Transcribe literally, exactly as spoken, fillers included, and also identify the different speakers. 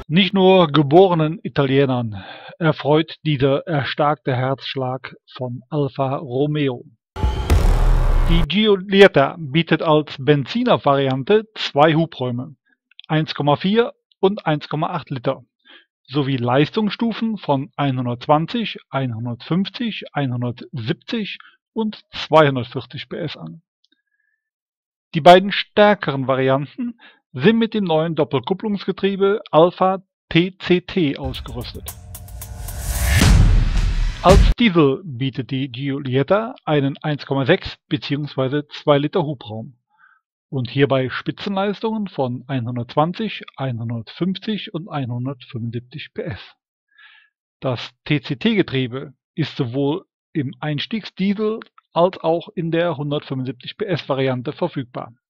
Speaker 1: Nicht nur geborenen Italienern erfreut dieser erstarkte Herzschlag von Alfa Romeo. Die Giulietta bietet als Benziner-Variante zwei Hubräume, eins Komma vier und eins Komma acht Liter, sowie Leistungsstufen von hundertzwanzig, hundertfünfzig, hundertsiebzig und zweihundertvierzig P S an. Die beiden stärkeren Varianten sind mit dem neuen Doppelkupplungsgetriebe Alfa T C T ausgerüstet. Als Diesel bietet die Giulietta einen eins Komma sechs bzw. zwei Liter Hubraum und hierbei Spitzenleistungen von hundertzwanzig, hundertfünfzig und hundertfünfundsiebzig P S. Das T C T-Getriebe ist sowohl im Einstiegsdiesel als auch in der hundertfünfundsiebzig P S Variante verfügbar.